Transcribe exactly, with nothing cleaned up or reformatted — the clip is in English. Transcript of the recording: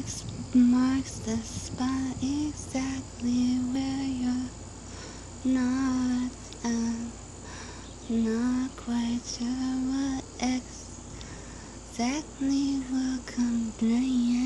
X marks the spot exactly where you're not. I'm not quite sure what exactly will come through.